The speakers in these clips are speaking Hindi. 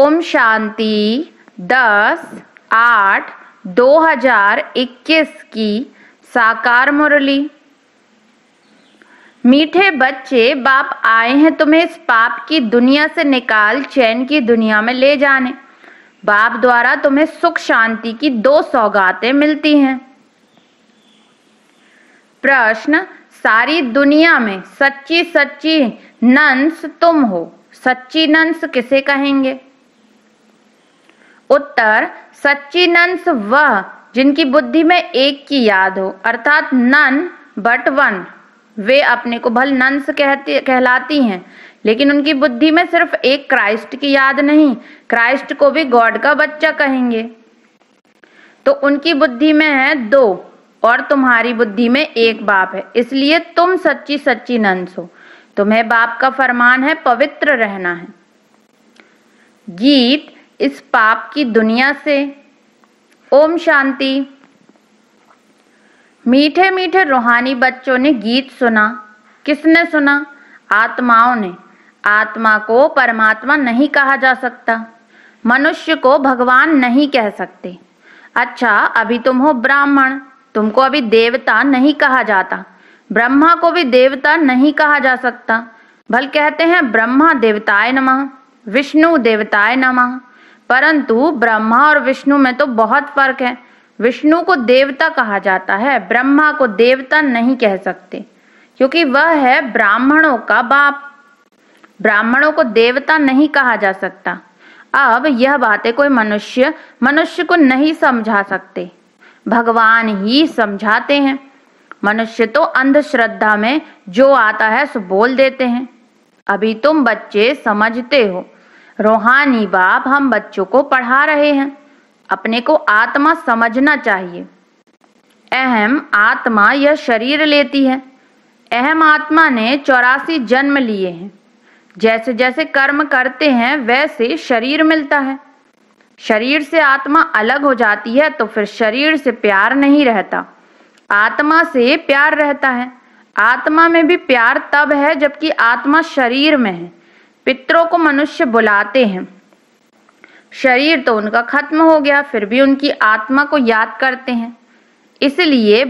ओम शांति 10/8/2021 की साकार मुरली। मीठे बच्चे, बाप आए हैं तुम्हें इस पाप की दुनिया से निकाल चैन की दुनिया में ले जाने। बाप द्वारा तुम्हें सुख शांति की 2 सौगातें मिलती हैं। प्रश्न, सारी दुनिया में सच्ची सच्ची नंस तुम हो, सच्ची नंस किसे कहेंगे? उत्तर, सच्ची नंस वह जिनकी बुद्धि में एक की याद हो, अर्थात नन बट वन। वे अपने को भल नंस कहलाती हैं, लेकिन उनकी बुद्धि में सिर्फ एक क्राइस्ट की याद नहीं, क्राइस्ट को भी गॉड का बच्चा कहेंगे। तो उनकी बुद्धि में है 2 और तुम्हारी बुद्धि में एक बाप है, इसलिए तुम सच्ची सच्ची नंस हो। तुम्हें बाप का फरमान है पवित्र रहना है। गीत इस पाप की दुनिया से। ओम शांति। मीठे मीठे रूहानी बच्चों ने गीत सुना। किसने सुना? आत्माओं ने। आत्मा को परमात्मा नहीं कहा जा सकता, मनुष्य को भगवान नहीं कह सकते। अच्छा, अभी तुम हो ब्राह्मण, तुमको अभी देवता नहीं कहा जाता। ब्रह्मा को भी देवता नहीं कहा जा सकता, भल कहते हैं ब्रह्मा देवताय नमः, विष्णु देवताय नमः। परंतु ब्रह्मा और विष्णु में तो बहुत फर्क है। विष्णु को देवता कहा जाता है, ब्रह्मा को देवता नहीं कह सकते, क्योंकि वह है ब्राह्मणों का बाप। ब्राह्मणों को देवता नहीं कहा जा सकता। अब यह बातें कोई मनुष्य को नहीं समझा सकते, भगवान ही समझाते हैं। मनुष्य तो अंधश्रद्धा में जो आता है सो बोल देते हैं। अभी तुम बच्चे समझते हो, रूहानी बाप हम बच्चों को पढ़ा रहे हैं। अपने को आत्मा समझना चाहिए। अहम आत्मा यह शरीर लेती है। अहम आत्मा ने 84 जन्म लिए हैं। जैसे जैसे कर्म करते हैं वैसे शरीर मिलता है। शरीर से आत्मा अलग हो जाती है तो फिर शरीर से प्यार नहीं रहता, आत्मा से प्यार रहता है। आत्मा में भी प्यार तब है जबकि आत्मा शरीर में है। पितरों को मनुष्य बुलाते हैं, शरीर तो उनका खत्म हो गया, फिर भी उनकी आत्मा को याद करते हैं। इसलिए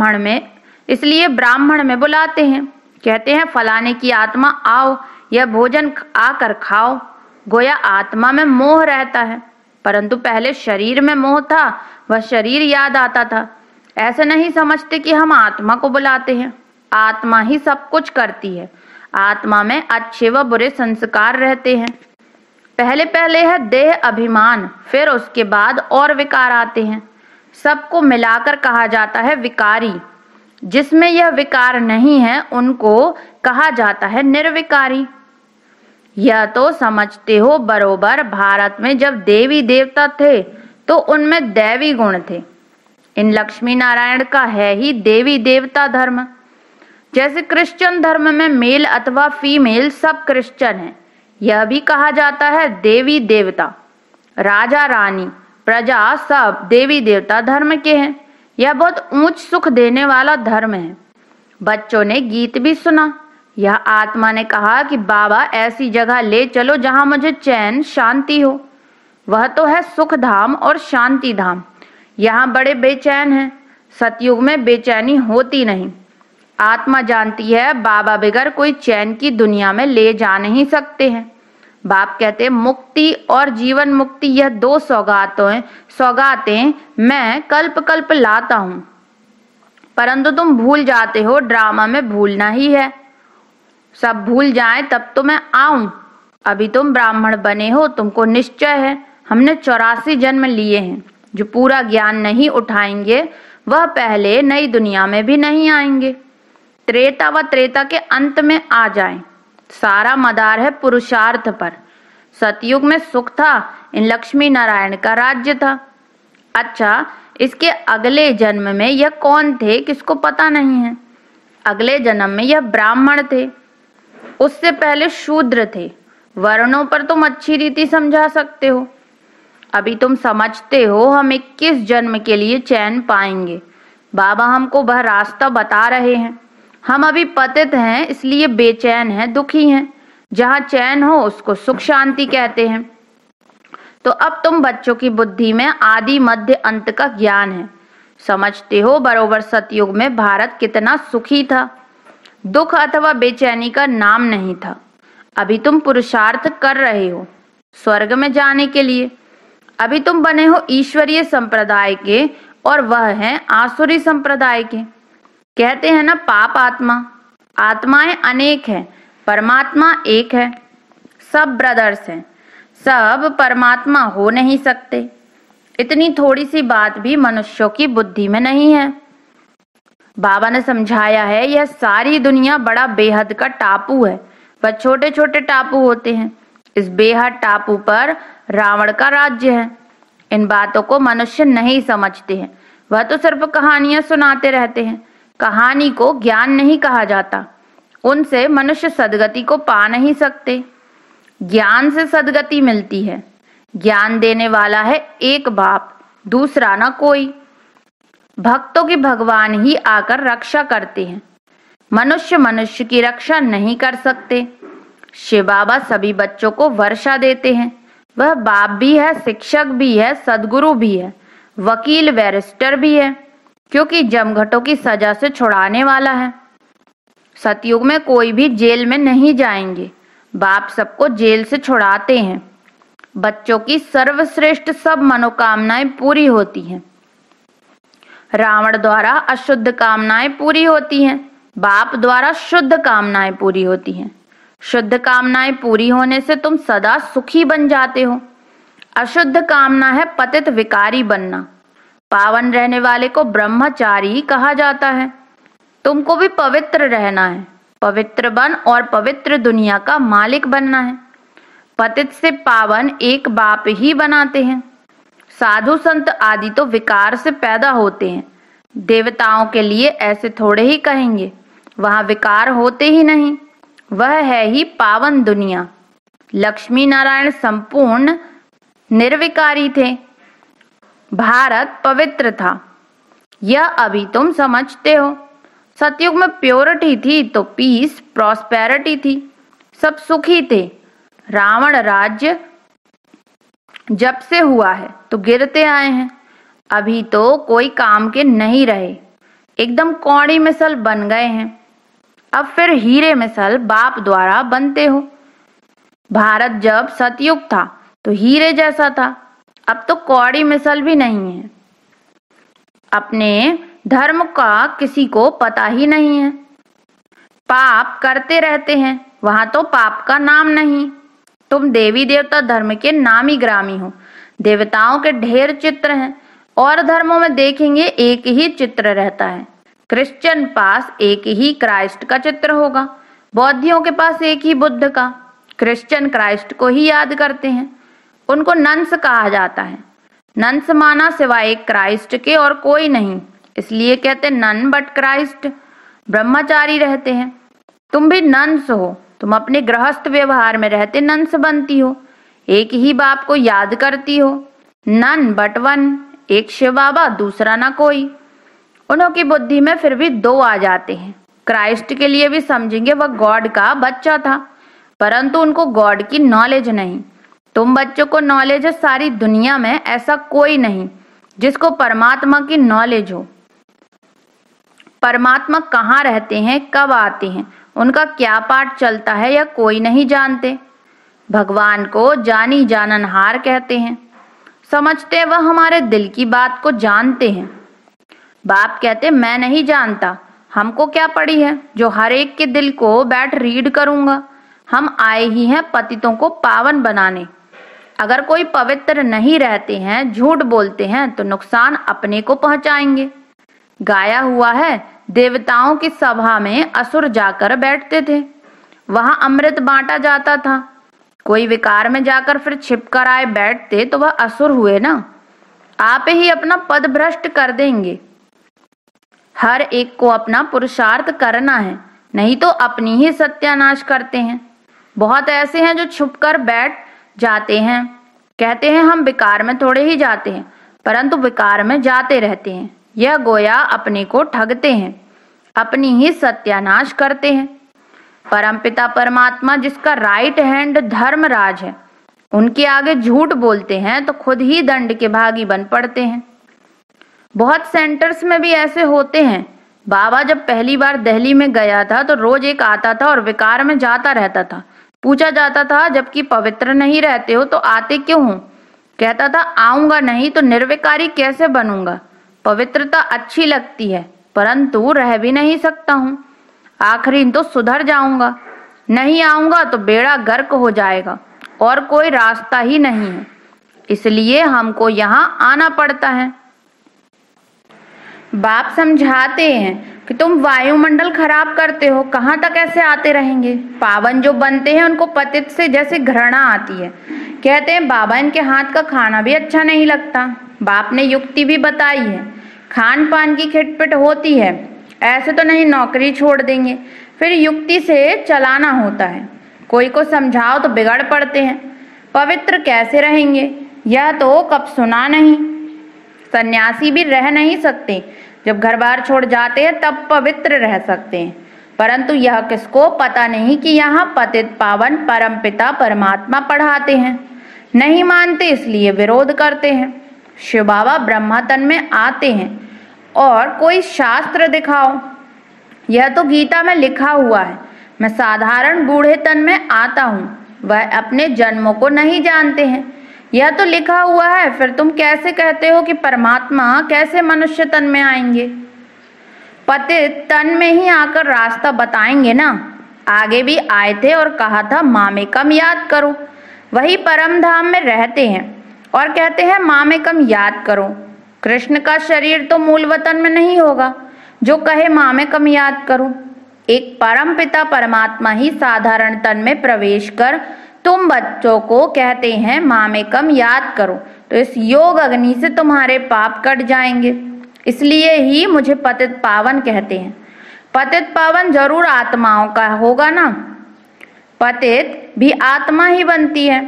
ब्राह्मण में बुलाते हैं, कहते हैं फलाने की आत्मा आओ, यह भोजन आकर खाओ। गोया आत्मा में मोह रहता है, परंतु पहले शरीर में मोह था, वह शरीर याद आता था। ऐसे नहीं समझते कि हम आत्मा को बुलाते हैं। आत्मा ही सब कुछ करती है। आत्मा में अच्छे व बुरे संस्कार रहते हैं। पहले पहले है देह अभिमान, फिर उसके बाद और विकार आते हैं। सबको मिलाकर कहा जाता है विकारी। जिसमें यह विकार नहीं है उनको कहा जाता है निर्विकारी। यह तो समझते हो बरोबर भारत में जब देवी देवता थे तो उनमें दैवी गुण थे। इन लक्ष्मी नारायण का है ही देवी देवता धर्म। जैसे क्रिश्चियन धर्म में मेल अथवा फीमेल सब क्रिश्चियन है, यह भी कहा जाता है देवी देवता। राजा रानी प्रजा सब देवी देवता धर्म के हैं। यह बहुत ऊंच सुख देने वाला धर्म है। बच्चों ने गीत भी सुना। यह आत्मा ने कहा कि बाबा ऐसी जगह ले चलो जहां मुझे चैन शांति हो। वह तो है सुख धाम और शांति धाम। यहाँ बड़े बेचैन हैं। सतयुग में बेचैनी होती नहीं। आत्मा जानती है बाबा बगैर कोई चैन की दुनिया में ले जा नहीं सकते हैं। बाप कहते हैं मुक्ति और जीवन मुक्ति यह 2 सौगातें मैं कल्प कल्प लाता हूँ, परंतु तुम भूल जाते हो। ड्रामा में भूलना ही है। सब भूल जाएं तब तो मैं आऊं। अभी तुम ब्राह्मण बने हो, तुमको निश्चय है हमने 84 जन्म लिए हैं। जो पूरा ज्ञान नहीं उठाएंगे वह पहले नई दुनिया में भी नहीं आएंगे। त्रेता व त्रेता के अंत में आ जाएं। सारा मदार है पुरुषार्थ पर। सतयुग में सुख था, इन लक्ष्मी नारायण का राज्य था। अच्छा, इसके अगले जन्म में यह कौन थे किसको पता नहीं है। अगले जन्म में यह ब्राह्मण थे, उससे पहले शूद्र थे। वर्णों पर तुम अच्छी रीति समझा सकते हो। अभी तुम समझते हो हम 21 जन्म के लिए चैन पाएंगे। बाबा हमको वह रास्ता बता रहे हैं। हम अभी पतित हैं, इसलिए बेचैन हैं, दुखी हैं। जहाँ चैन हो उसको सुख शांति कहते हैं। तो अब तुम बच्चों की बुद्धि में आदि मध्य अंत का ज्ञान है। समझते हो बरोबर सतयुग में भारत कितना सुखी था, दुख अथवा बेचैनी का नाम नहीं था। अभी तुम पुरुषार्थ कर रहे हो स्वर्ग में जाने के लिए। अभी तुम बने हो ईश्वरीय संप्रदाय के और वह है आसुरी संप्रदाय के। कहते हैं ना पाप आत्मा, आत्माएं अनेक हैं, परमात्मा एक है। सब ब्रदर्स हैं, सब परमात्मा हो नहीं सकते। इतनी थोड़ी सी बात भी मनुष्यों की बुद्धि में नहीं है। बाबा ने समझाया है यह सारी दुनिया बड़ा बेहद का टापू है, वह छोटे छोटे टापू होते हैं। इस बेहद टापू पर रावण का राज्य है। इन बातों को मनुष्य नहीं समझते हैं, वह तो सिर्फ कहानियां सुनाते रहते हैं। कहानी को ज्ञान नहीं कहा जाता, उनसे मनुष्य सदगति को पा नहीं सकते। ज्ञान से सदगति मिलती है। ज्ञान देने वाला है एक बाप, दूसरा ना कोई। भक्तों की भगवान ही आकर रक्षा करते हैं। मनुष्य मनुष्य की रक्षा नहीं कर सकते। शिव बाबा सभी बच्चों को वर्षा देते हैं। वह बाप भी है, शिक्षक भी है, सदगुरु भी है, वकील बैरिस्टर भी है, क्योंकि जमघटों की सजा से छुड़ाने वाला है। सतयुग में कोई भी जेल में नहीं जाएंगे, बाप सबको जेल से छुड़ाते हैं। बच्चों की सर्वश्रेष्ठ सब मनोकामनाएं पूरी होती हैं। रावण द्वारा अशुद्ध कामनाएं पूरी होती हैं, बाप द्वारा शुद्ध कामनाएं पूरी होती हैं। शुद्ध कामनाएं पूरी होने से तुम सदा सुखी बन जाते हो। अशुद्ध कामना है पतित विकारी बनना। पावन रहने वाले को ब्रह्मचारी कहा जाता है। तुमको भी पवित्र रहना है, पवित्र बन और पवित्र दुनिया का मालिक बनना है। पतित से पावन एक बाप ही बनाते हैं। साधु संत आदि तो विकार से पैदा होते हैं। देवताओं के लिए ऐसे थोड़े ही कहेंगे, वहां विकार होते ही नहीं। वह है ही पावन दुनिया। लक्ष्मी नारायण संपूर्ण निर्विकारी थे। भारत पवित्र था, यह अभी तुम समझते हो। सतयुग में प्योरिटी थी तो पीस प्रॉस्पेरिटी थी, सब सुखी थे। रावण राज्य जब से हुआ है तो गिरते आए हैं। अभी तो कोई काम के नहीं रहे, एकदम कौड़ी मिसल बन गए हैं। अब फिर हीरे मिसल बाप द्वारा बनते हो। भारत जब सतयुग था तो हीरे जैसा था, अब तो कौड़ी मिसल भी नहीं है। अपने धर्म का किसी को पता ही नहीं है। पाप करते रहते हैं, वहां तो पाप का नाम नहीं। तुम देवी देवता धर्म के नामी ग्रामी हो। देवताओं के ढेर चित्र हैं, और धर्मों में देखेंगे एक ही चित्र रहता है। क्रिश्चियन पास एक ही क्राइस्ट का चित्र होगा, बौद्धियों के पास एक ही बुद्ध का। क्रिश्चियन क्राइस्ट को ही याद करते हैं, उनको नंस कहा जाता है। नंस माना सिवाय एक क्राइस्ट के और कोई नहीं, इसलिए कहते नन बट क्राइस्ट। ब्रह्मचारी रहते हैं। तुम भी नंस हो, तुम अपने गृहस्थ व्यवहार में रहते नंस बनती हो। एक ही बाप को याद करती हो। नन बट वन, एक शिव बाबा, दूसरा ना कोई। उन्हों की बुद्धि में फिर भी दो आ जाते हैं। क्राइस्ट के लिए भी समझेंगे वह गॉड का बच्चा था, परंतु उनको गॉड की नॉलेज नहीं। तुम बच्चों को नॉलेज है, सारी दुनिया में ऐसा कोई नहीं जिसको परमात्मा की नॉलेज हो। परमात्मा कहाँ रहते हैं, कब आते हैं, उनका क्या पाठ चलता है, यह कोई नहीं जानते। भगवान को जानी जाननहार कहते हैं। समझते वह हमारे दिल की बात को जानते हैं। बाप कहते मैं नहीं जानता, हमको क्या पड़ी है जो हर एक के दिल को बैठ रीड करूंगा। हम आए ही हैं पतितों को पावन बनाने। अगर कोई पवित्र नहीं रहते हैं, झूठ बोलते हैं, तो नुकसान अपने को पहुंचाएंगे। गाया हुआ है, देवताओं की सभा में असुर जाकर बैठते थे, वहां अमृत बांटा जाता था। कोई विकार में जाकर फिर छिप कर आए बैठते तो वह असुर हुए ना। आप ही अपना पद भ्रष्ट कर देंगे। हर एक को अपना पुरुषार्थ करना है, नहीं तो अपनी ही सत्यानाश करते हैं। बहुत ऐसे हैं जो छुपकर बैठ जाते हैं, कहते हैं हम विकार में थोड़े ही जाते हैं, परंतु विकार में जाते रहते हैं। यह गोया अपने को ठगते हैं, अपनी ही सत्यानाश करते हैं। परमपिता परमात्मा जिसका राइट हैंड धर्मराज है, उनके आगे झूठ बोलते हैं तो खुद ही दंड के भागी बन पड़ते हैं। बहुत सेंटर्स में भी ऐसे होते हैं। बाबा जब पहली बार दिल्ली में गया था तो रोज एक आता था और विकार में जाता रहता था। पूछा जाता था, जबकि पवित्र नहीं रहते हो तो आते क्यों हो? कहता था, आऊंगा नहीं तो निर्विकारी कैसे बनूंगा। पवित्रता अच्छी लगती है परंतु रह भी नहीं सकता हूँ। आखिरी तो सुधर जाऊंगा, नहीं आऊंगा तो बेड़ा गर्क हो जाएगा और कोई रास्ता ही नहीं है, इसलिए हमको यहाँ आना पड़ता है। बाप समझाते हैं कि तुम वायुमंडल खराब करते हो, कहाँ तक ऐसे आते रहेंगे। पावन जो बनते हैं उनको पतित से जैसे घृणा आती है। कहते हैं, बाबा इनके हाथ का खाना भी अच्छा नहीं लगता। बाप ने युक्ति भी बताई है, खान पान की खिटपिट होती है, ऐसे तो नहीं नौकरी छोड़ देंगे, फिर युक्ति से चलाना होता है। कोई को समझाओ तो बिगड़ पड़ते हैं। पवित्र कैसे रहेंगे यह तो कब सुना नहीं। सन्यासी भी रह नहीं सकते, जब घर बार छोड़ जाते हैं तब पवित्र रह सकते हैं, परंतु यह किसको पता नहीं कि यहाँ पतित पावन परमपिता परमात्मा पढ़ाते हैं। नहीं मानते इसलिए विरोध करते हैं। शिव बाबा ब्रह्मा तन में आते हैं और कोई शास्त्र दिखाओ। यह तो गीता में लिखा हुआ है, मैं साधारण बूढ़े तन में आता हूँ। वह अपने जन्मों को नहीं जानते हैं, यह तो लिखा हुआ है। फिर तुम कैसे कहते हो कि परमात्मा कैसे मनुष्य तन में आएंगे? पतित तन में ही आकर रास्ता बताएंगे ना। आगे भी आए थे और कहा था, मामेकम याद करो। वही परम धाम में रहते हैं और कहते हैं मामेकम याद करो। कृष्ण का शरीर तो मूल वतन में नहीं होगा जो कहे मामेकम याद करो। एक परम पिता परमात्मा ही साधारण तन में प्रवेश कर तुम बच्चों को कहते हैं मामेकम याद करो, तो इस योग अग्नि से तुम्हारे पाप कट जाएंगे। इसलिए ही मुझे पतित पावन कहते हैं। पतित पावन जरूर आत्माओं का होगा ना, पतित भी आत्मा ही बनती है।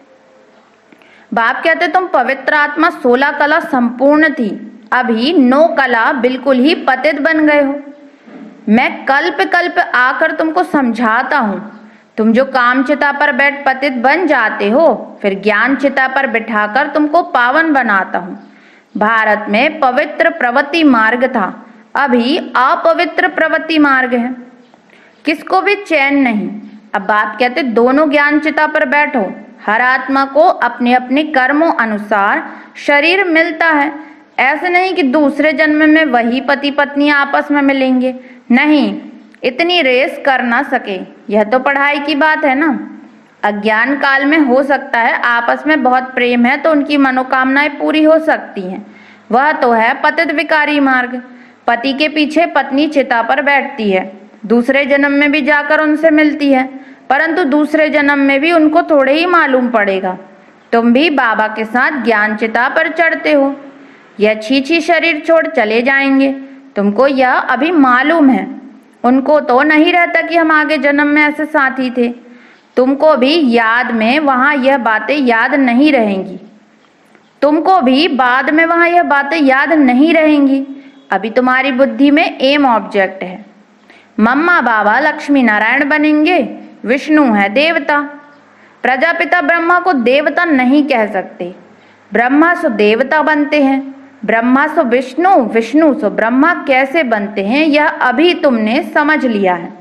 बाप कहते तुम पवित्र आत्मा 16 कला संपूर्ण थी, अभी 9 कला बिल्कुल ही पतित बन गए हो। मैं कल्प कल्प आकर तुमको समझाता हूँ। तुम जो काम चिता पर बैठ पतित बन जाते हो, फिर ज्ञान चिता पर बिठाकर तुमको पावन बनाता हूँ। भारत में पवित्र प्रवृत्ति मार्ग था, अभी अपवित्र प्रवृत्ति मार्ग है। किसको भी चैन नहीं। अब बाप कहते दोनों ज्ञान चिता पर बैठो। हर आत्मा को अपने अपने कर्मों अनुसार शरीर मिलता है। ऐसे नहीं कि दूसरे जन्म में वही पति पत्नी आपस में मिलेंगे, नहीं, इतनी रेस कर ना सके। यह तो पढ़ाई की बात है ना। अज्ञान काल में हो सकता है आपस में बहुत प्रेम है तो उनकी मनोकामनाएं पूरी हो सकती हैं। वह तो है पतित विकारी मार्ग। पति के पीछे पत्नी चिता पर बैठती है, दूसरे जन्म में भी जाकर उनसे मिलती है, परंतु दूसरे जन्म में भी उनको थोड़े ही मालूम पड़ेगा। तुम भी बाबा के साथ ज्ञान चिता पर चढ़ते हो। यह छी शरीर छोड़ चले जाएंगे, तुमको यह अभी मालूम है। उनको तो नहीं रहता कि हम आगे जन्म में ऐसे साथी थे। तुमको भी याद में वहां यह बातें याद नहीं रहेंगी। तुमको भी बाद में वहां यह बातें याद नहीं रहेंगी। अभी तुम्हारी बुद्धि में एम ऑब्जेक्ट है। मम्मा बाबा लक्ष्मी नारायण बनेंगे, विष्णु है देवता। प्रजापिता ब्रह्मा को देवता नहीं कह सकते। ब्रह्मा सो देवता बनते हैं, ब्रह्मा सो विष्णु, विष्णु सो ब्रह्मा कैसे बनते हैं यह अभी तुमने समझ लिया है।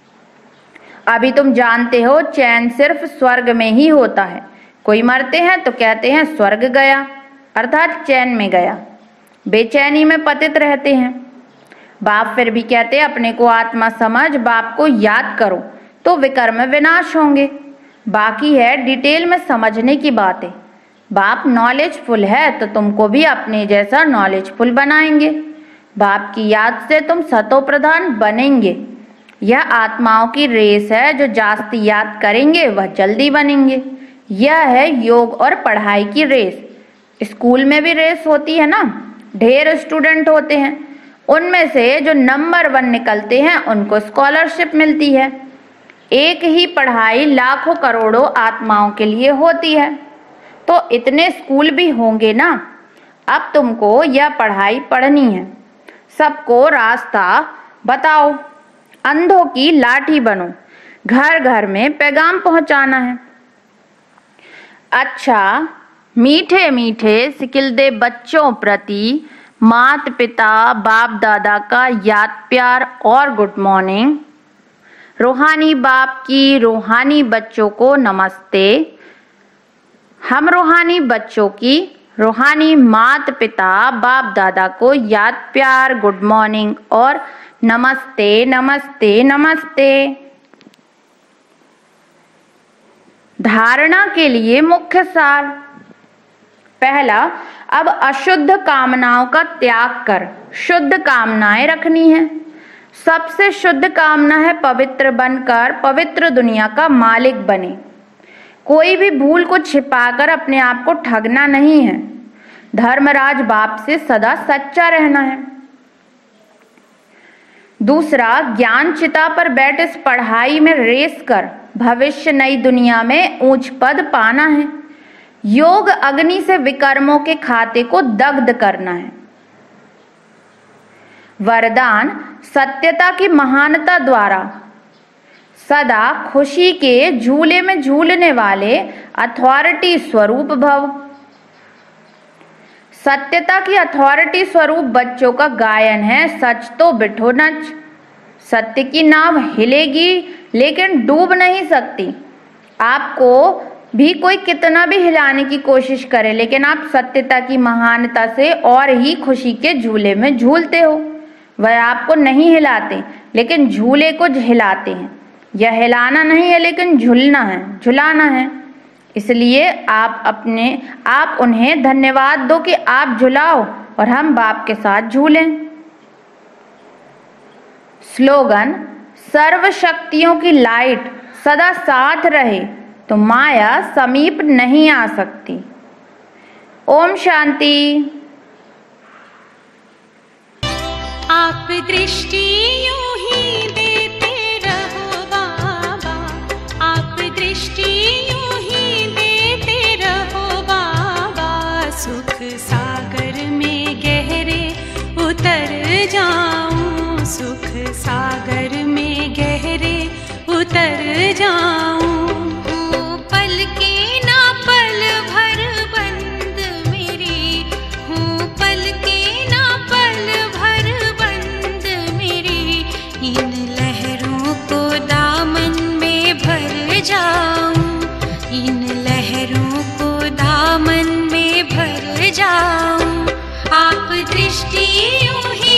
अभी तुम जानते हो चैन सिर्फ स्वर्ग में ही होता है। कोई मरते हैं तो कहते हैं स्वर्ग गया, अर्थात चैन में गया। बेचैनी में पतित रहते हैं। बाप फिर भी कहते हैं अपने को आत्मा समझ, बाप को याद करो तो विकर्म विनाश होंगे। बाकी है डिटेल में समझने की बातें। बाप नॉलेजफुल है तो तुमको भी अपने जैसा नॉलेजफुल बनाएंगे। बाप की याद से तुम सतो प्रधान बनेंगे। यह आत्माओं की रेस है, जो जास्ती याद करेंगे वह जल्दी बनेंगे। यह है योग और पढ़ाई की रेस। स्कूल में भी रेस होती है ना, ढेर स्टूडेंट होते हैं, उनमें से जो नंबर 1 निकलते हैं उनको स्कॉलरशिप मिलती है। एक ही पढ़ाई लाखों करोड़ों आत्माओं के लिए होती है, तो इतने स्कूल भी होंगे ना। अब तुमको यह पढ़ाई पढ़नी है, सबको रास्ता बताओ, अंधों की लाठी बनो, घर घर में पैगाम पहुंचाना है। अच्छा मीठे मीठे सिकिलदे बच्चों प्रति माता पिता बाप दादा का याद प्यार और गुड मॉर्निंग। रूहानी बाप की रूहानी बच्चों को नमस्ते। हम रूहानी बच्चों की रूहानी माता पिता बाप दादा को याद प्यार गुड मॉर्निंग और नमस्ते नमस्ते नमस्ते। धारणा के लिए मुख्य सार। पहला, अब अशुद्ध कामनाओं का त्याग कर शुद्ध कामनाएं रखनी है। सबसे शुद्ध कामना है पवित्र बनकर पवित्र दुनिया का मालिक बने। कोई भी भूल को छिपाकर अपने आप को ठगना नहीं है। धर्मराज बाप से सदा सच्चा रहना है। दूसरा, ज्ञान चिता पर बैठ इस पढ़ाई में रेस कर भविष्य नई दुनिया में ऊंच पद पाना है। योग अग्नि से विकर्मों के खाते को दग्ध करना है। वरदान, सत्यता की महानता द्वारा सदा खुशी के झूले में झूलने वाले अथॉरिटी स्वरूप भव। सत्यता की अथॉरिटी स्वरूप बच्चों का गायन है, सच तो बिठो नच। सत्य की नाव हिलेगी लेकिन डूब नहीं सकती। आपको भी कोई कितना भी हिलाने की कोशिश करे, लेकिन आप सत्यता की महानता से और ही खुशी के झूले में झूलते हो। वह आपको नहीं हिलाते लेकिन झूले को हिलाते हैं। यह हिलाना नहीं है लेकिन झूलना है, झुलाना है। इसलिए आप उन्हें धन्यवाद दो कि आप झुलाओ और हम बाप के साथ झूलें। स्लोगन, सर्व शक्तियों की लाइट सदा साथ रहे तो माया समीप नहीं आ सकती। ओम शांति। आप दृष्टि यूं ही देते रहो बाबा, आप दृष्टि यूं ही देते रहो बाबा। सुख सागर में गहरे उतर जाऊं, सुख सागर में गहरे उतर जाऊं। पल के ना पल भर बंद मेरी हूँ, पल के ना पल भर बंद मेरी। इन लहरों को दामन में भर जाऊं, इन लहरों को दामन में भर जाऊं। आप दृष्टि यूं ही